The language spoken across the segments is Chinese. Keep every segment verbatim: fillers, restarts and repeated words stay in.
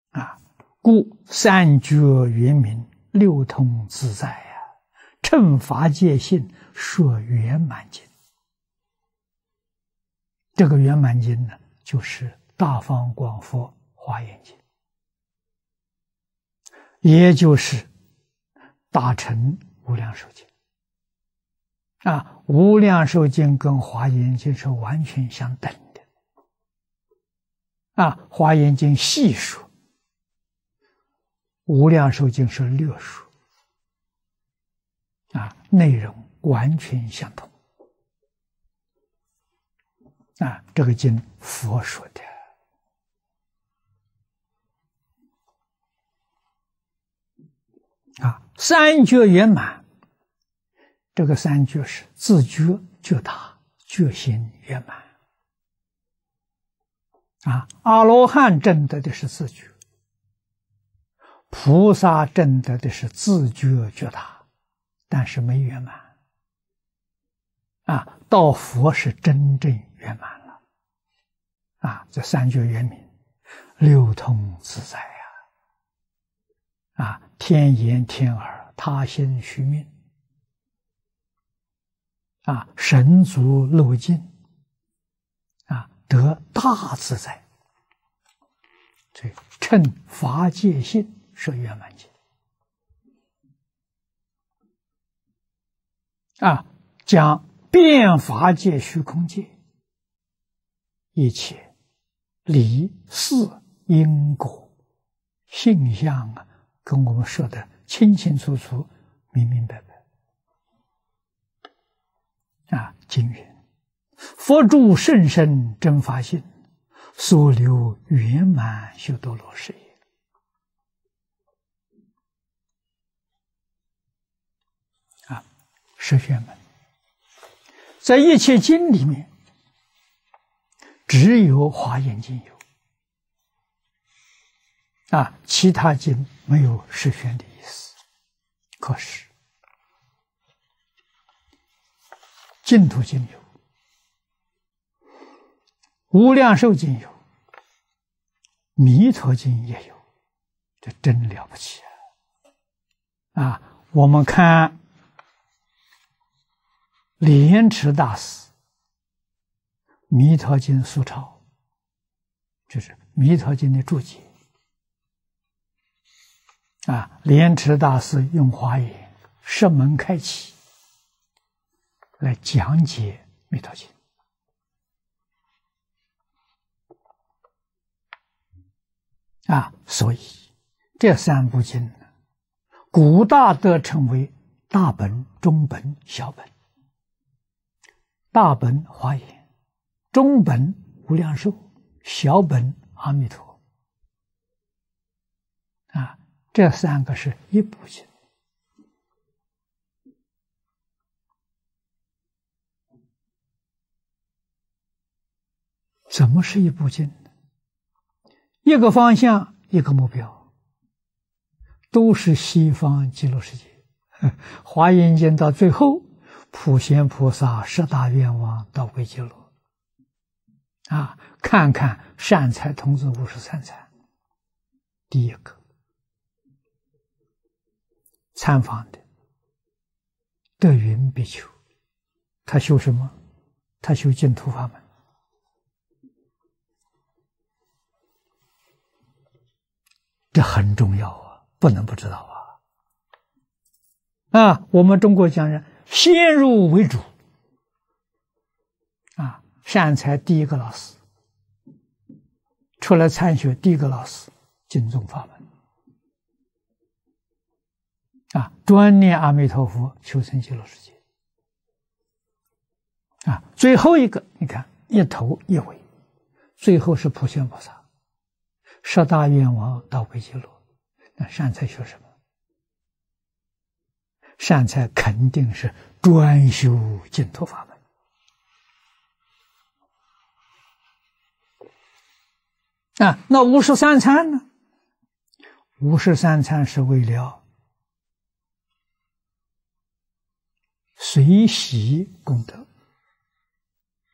啊，故三觉圆明，六通自在呀、啊，乘法界性，说圆满经。这个圆满经呢，就是大方广佛华严经，也就是大乘无量寿经。啊，无量寿经跟华严经是完全相等的。啊，华严经细说，无量寿经是略说。啊，内容完全相同。啊，这个经佛说的。啊，三觉圆满。这个三觉是自觉觉大，觉心圆满。啊，阿罗汉证得的是自觉，菩萨证得的是自觉觉大，但是没圆满。啊，到佛是真正圆满了。啊，这三觉圆明，六通自在呀、啊。啊，天眼天耳，他心虚命。啊，神足漏尽，啊，得大自在，所以乘法界性说圆满经。啊，讲遍法界虚空界，一切理事因果性相啊，跟我们说的清清楚楚、明明白白。啊，经云：佛住甚深真法性，所留圆满修多罗事业。啊，十玄门在一切经里面，只有华严经有。啊，其他经没有十玄的意思。可是净土经有，无量寿经有，弥陀经也有，这真了不起啊！啊，我们看莲池大师弥陀经疏钞，就是弥陀经的注解。啊，莲池大师用华严释门开启来讲解弥陀经。啊，所以这三部经呢，古大德称为大本、中本、小本。大本华严，中本无量寿，小本阿弥陀。啊，这三个是一部经。怎么是一部经呢？一个方向，一个目标，都是西方极乐世界。华严经到最后，普贤菩萨十大愿望到归极乐。啊，看看善财童子五十三参，第一个参访的德云比丘，他修什么？他修净土法门。这很重要啊，不能不知道啊！啊，我们中国讲人先入为主啊，善财第一个老师，出来参学第一个老师，净宗法门啊，专念阿弥陀佛，求生极乐世界啊。最后一个，你看一头一尾，最后是普贤菩萨。十大愿望到归极乐，那善财修什么？善财肯定是专修净土法门啊。那五十三参呢？五十三参是为了随喜功德，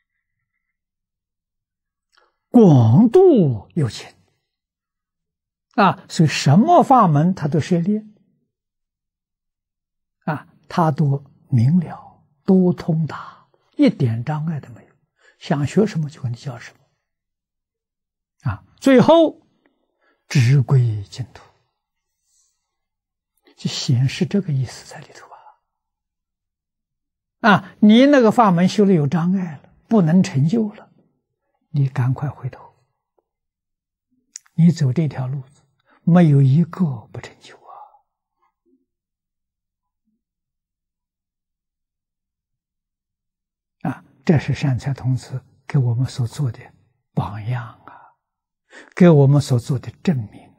广度有情。 啊，所以什么法门他都涉猎，啊，他都明了，都通达，一点障碍都没有，想学什么就跟你教什么，啊，最后直归净土，就显示这个意思在里头啊。啊，你那个法门修了有障碍了，不能成就了，你赶快回头，你走这条路子，没有一个不成就啊！啊，这是善财童子给我们所做的榜样啊，给我们所做的证明。